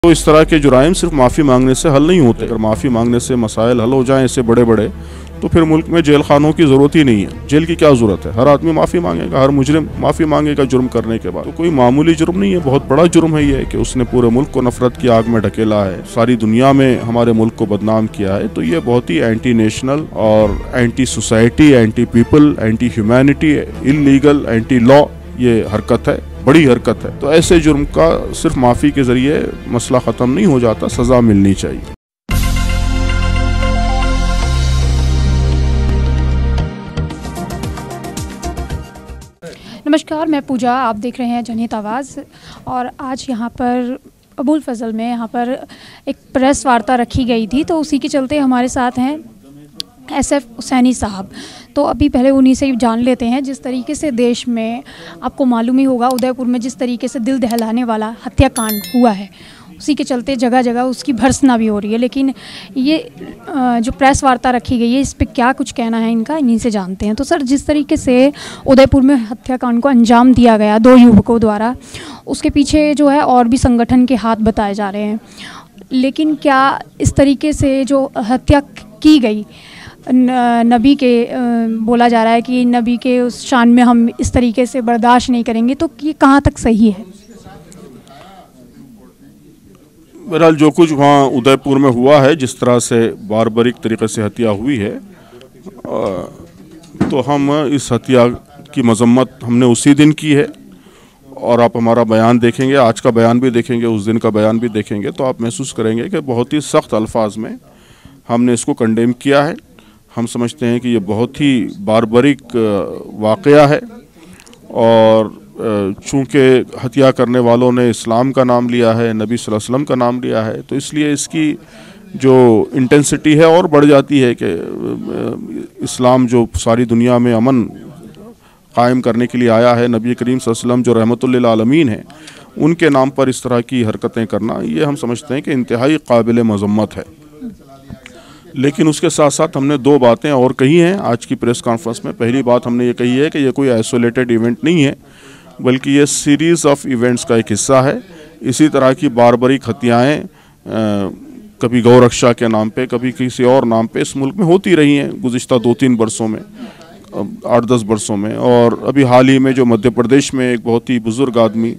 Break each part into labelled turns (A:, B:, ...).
A: तो इस तरह के जुराइम सिर्फ माफ़ी मांगने से हल नहीं होते। अगर माफ़ी मांगने से मसाइल हल हो जाएं ऐसे बड़े बड़े, तो फिर मुल्क में जेल खानों की ज़रूरत ही नहीं है। जेल की क्या ज़रूरत है? हर आदमी माफ़ी मांगेगा, हर मुजरिम माफ़ी मांगेगा जुर्म करने के बाद। तो कोई मामूली जुर्म नहीं है, बहुत बड़ा जुर्म है ये कि उसने पूरे मुल्क को नफरत की आग में ढकेला है, सारी दुनिया में हमारे मुल्क को बदनाम किया है। तो ये बहुत ही एंटी नेशनल और anti society, anti people, anti humanity, illegal, anti law ये हरकत है, बड़ी हरकत है। तो ऐसे जुर्म का सिर्फ माफ़ी के ज़रिए मसला ख़त्म नहीं हो जाता, सज़ा मिलनी चाहिए।
B: नमस्कार, मैं पूजा, आप देख रहे हैं जनहित आवाज़। और आज यहाँ पर अबुल फजल में यहाँ पर एक प्रेस वार्ता रखी गई थी, तो उसी के चलते हमारे साथ हैं SF हुसैनी साहब। तो अभी पहले उन्हीं से जान लेते हैं, जिस तरीके से देश में आपको मालूम ही होगा, उदयपुर में जिस तरीके से दिल दहलाने वाला हत्याकांड हुआ है, उसी के चलते जगह जगह उसकी भर्त्सना भी हो रही है। लेकिन ये जो प्रेस वार्ता रखी गई है, इस पे क्या कुछ कहना है इनका, इन्हीं से जानते हैं। तो सर, जिस तरीके से उदयपुर में हत्याकांड को अंजाम दिया गया 2 युवकों द्वारा, उसके पीछे जो है और भी संगठन के हाथ बताए जा रहे हैं। लेकिन क्या इस तरीके से जो हत्या की गई नबी के, बोला जा रहा है कि नबी के उस शान में हम इस तरीके से बर्दाश्त नहीं करेंगे, तो ये कहाँ तक सही है?
A: बहरहाल जो कुछ वहाँ उदयपुर में हुआ है, जिस तरह से बारबरिक तरीके से हत्या हुई है, तो हम इस हत्या की मजम्मत हमने उसी दिन की है। और आप हमारा बयान देखेंगे, आज का बयान भी देखेंगे, उस दिन का बयान भी देखेंगे, तो आप महसूस करेंगे कि बहुत ही सख्त अल्फाज में हमने इसको कंडेम किया है। हम समझते हैं कि ये बहुत ही बारबरिक वाक़या है, और चूँकि हत्या करने वालों ने इस्लाम का नाम लिया है, नबी सल्लल्लाहु अलैहि वसल्लम का नाम लिया है, तो इसलिए इसकी जो इंटेंसिटी है और बढ़ जाती है कि इस्लाम जो सारी दुनिया में अमन कायम करने के लिए आया है, नबी करीम सल्लल्लाहु अलैहि वसल्लम जो रहमतुल लिल आलमीन हैं, उनके नाम पर इस तरह की हरकतें करना, ये हम समझते हैं कि इंतहाई काबिल मज़म्मत है। लेकिन उसके साथ साथ हमने 2 बातें और कही हैं आज की प्रेस कॉन्फ्रेंस में। पहली बात हमने ये कही है कि ये कोई आइसोलेटेड इवेंट नहीं है, बल्कि ये सीरीज़ ऑफ इवेंट्स का एक हिस्सा है। इसी तरह की बारबरिक हत्याएँ कभी गौरक्षा के नाम पे, कभी किसी और नाम पे इस मुल्क में होती रही हैं गुज़िश्ता 2-3 वर्षों में, 8-10 वर्षों में। और अभी हाल ही में जो मध्य प्रदेश में एक बहुत ही बुज़ुर्ग आदमी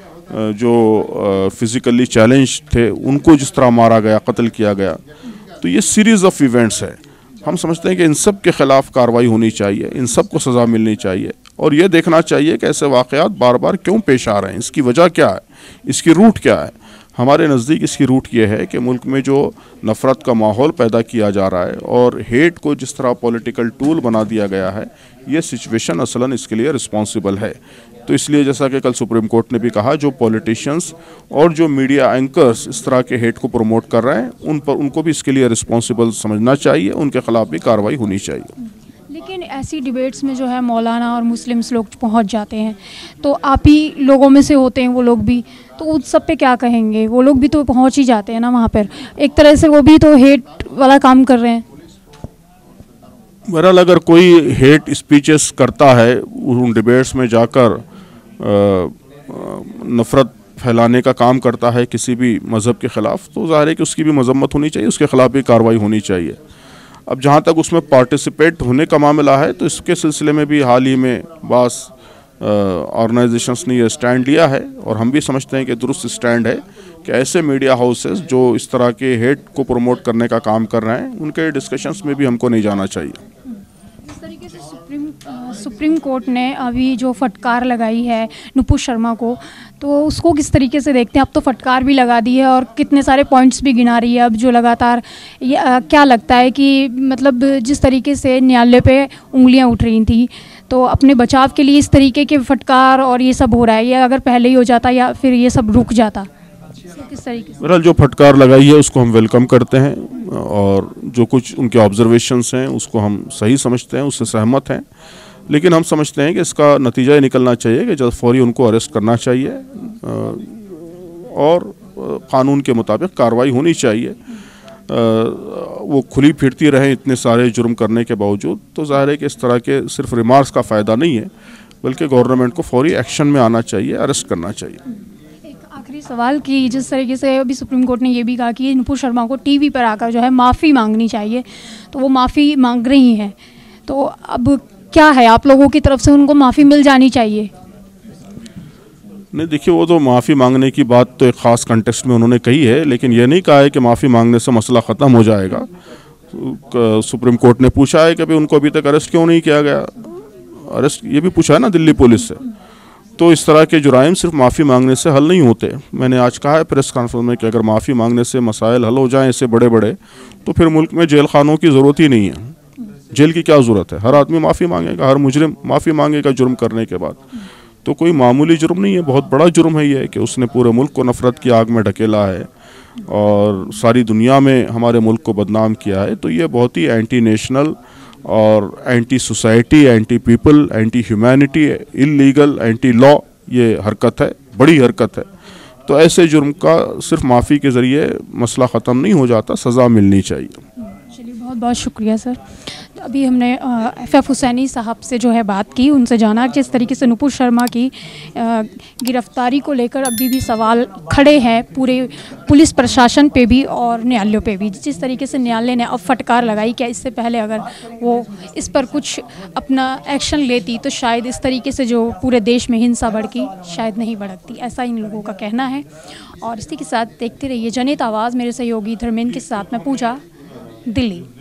A: जो फिज़िकली चैलेंज थे, उनको जिस तरह मारा गया, कत्ल किया गया, तो ये सीरीज़ ऑफ इवेंट्स है। हम समझते हैं कि इन सब के ख़िलाफ़ कार्रवाई होनी चाहिए, इन सब को सज़ा मिलनी चाहिए, और ये देखना चाहिए कि ऐसे वाक़यात बार बार क्यों पेश आ रहे हैं, इसकी वजह क्या है, इसकी रूट क्या है। हमारे नज़दीक इसकी रूट ये है कि मुल्क में जो नफ़रत का माहौल पैदा किया जा रहा है और हेट को जिस तरह पॉलिटिकल टूल बना दिया गया है, ये सिचुएशन असलन इसके लिए रिस्पॉन्सिबल है। तो इसलिए जैसा कि कल सुप्रीम कोर्ट ने भी कहा, जो पॉलिटिशियंस और जो मीडिया एंकर्स इस तरह के हेट को प्रमोट कर रहे हैं, उनको भी इसके लिए रिस्पॉन्सिबल समझना चाहिए, उनके खिलाफ भी कार्रवाई होनी चाहिए।
B: लेकिन ऐसी डिबेट्स में जो है मौलाना और मुस्लिम्स लोग पहुंच जाते हैं, तो आप ही लोगों में से होते हैं वो लोग भी, तो उस सब पे क्या कहेंगे? वो लोग भी तो पहुंच ही जाते हैं ना वहाँ पर, एक तरह से वो भी तो हेट वाला काम कर रहे हैं।
A: बहरहाल अगर कोई हेट स्पीचेस करता है, उन डिबेट्स में जाकर नफ़रत फैलाने का काम करता है किसी भी मज़हब के ख़िलाफ़, तो ज़ाहिर है कि उसकी भी मजम्मत होनी चाहिए, उसके ख़िलाफ़ भी कार्रवाई होनी चाहिए। अब जहाँ तक उसमें पार्टिसिपेट होने का मामला है, तो इसके सिलसिले में भी हाल ही में बास ऑर्गेनाइजेशंस ने यह स्टैंड लिया है, और हम भी समझते हैं कि दुरुस्त स्टैंड है कि ऐसे मीडिया हाउसेस जो इस तरह के हेट को प्रमोट करने का काम कर रहे हैं, उनके डिस्कशंस में भी हमको नहीं जाना चाहिए।
B: इस तरीके से सुप्रीम कोर्ट ने अभी जो फटकार लगाई है नुपुर शर्मा को, तो उसको किस तरीके से देखते हैं? अब तो फटकार भी लगा दी है और कितने सारे पॉइंट्स भी गिना रही है अब जो लगातार। क्या लगता है कि मतलब जिस तरीके से न्यायालय पे उंगलियां उठ रही थी, तो अपने बचाव के लिए इस तरीके के फटकार और ये सब हो रहा है, ये अगर पहले ही हो जाता या फिर ये सब रुक जाता, किस तरीके से?
A: बहरहाल जो फटकार लगाई है उसको हम वेलकम करते हैं, और जो कुछ उनके ऑब्जर्वेशंस हैं उसको हम सही समझते हैं, उससे सहमत हैं। लेकिन हम समझते हैं कि इसका नतीजा ये निकलना चाहिए कि जल्द फौरी उनको अरेस्ट करना चाहिए, और क़ानून के मुताबिक कार्रवाई होनी चाहिए। वो खुली फिरती रहे इतने सारे जुर्म करने के बावजूद, तो ज़ाहिर है कि इस तरह के सिर्फ रिमार्क्स का फ़ायदा नहीं है, बल्कि गवर्नमेंट को फौरी एक्शन में आना चाहिए, अरेस्ट करना चाहिए।
B: एक आखिरी वही सवाल कि जिस तरीके से अभी सुप्रीम कोर्ट ने ये भी कहा कि नुपुर शर्मा को टीवी पर आकर जो है माफ़ी मांगनी चाहिए, तो वो माफ़ी मांग रही हैं, तो अब क्या है, आप लोगों की तरफ से उनको माफ़ी मिल जानी चाहिए?
A: नहीं, देखिए, वो तो माफ़ी मांगने की बात तो एक ख़ास कंटेक्स्ट में उन्होंने कही है, लेकिन ये नहीं कहा है कि माफ़ी मांगने से मसला ख़त्म हो जाएगा। सुप्रीम कोर्ट ने पूछा है कि भाई उनको अभी तक अरेस्ट क्यों नहीं किया गया, अरेस्ट ये भी पूछा है ना दिल्ली पुलिस से। तो इस तरह के जुराइम सिर्फ माफ़ी मांगने से हल नहीं होते। मैंने आज कहा है प्रेस कॉन्फ्रेंस में कि अगर माफ़ी मांगने से मसाइल हल हो जाएं इससे बड़े बड़े, तो फिर मुल्क में जेल खानों की ज़रूरत ही नहीं है। जेल की क्या ज़रूरत है, हर आदमी माफ़ी मांगेगा, हर मुजरिम माफ़ी मांगेगा जुर्म करने के बाद। तो कोई मामूली जुर्म नहीं है, बहुत बड़ा जुर्म है ये कि उसने पूरे मुल्क को नफ़रत की आग में ढकेला है और सारी दुनिया में हमारे मुल्क को बदनाम किया है। तो ये बहुत ही एंटी नेशनल और anti society, anti people, anti humanity, illegal, anti law ये हरकत है, बड़ी हरकत है। तो ऐसे जुर्म का सिर्फ माफ़ी के ज़रिए मसला ख़त्म नहीं हो जाता, सज़ा मिलनी चाहिए।
B: चलिए, बहुत बहुत शुक्रिया सर। अभी हमने FF हुसैनी साहब से जो है बात की, उनसे जाना जिस तरीके से नुपुर शर्मा की गिरफ्तारी को लेकर अभी भी सवाल खड़े हैं पूरे पुलिस प्रशासन पे भी और न्यायालयों पे भी। जिस तरीके से न्यायालय ने अब फटकार लगाई कि इससे पहले अगर वो इस पर कुछ अपना एक्शन लेती तो शायद इस तरीके से जो पूरे देश में हिंसा भड़की शायद नहीं भड़कती, ऐसा इन लोगों का कहना है। और इसी के साथ देखते रहिए जनहित आवाज़, मेरे सहयोगी धर्मेंद्र के साथ मैं पूजा, दिल्ली।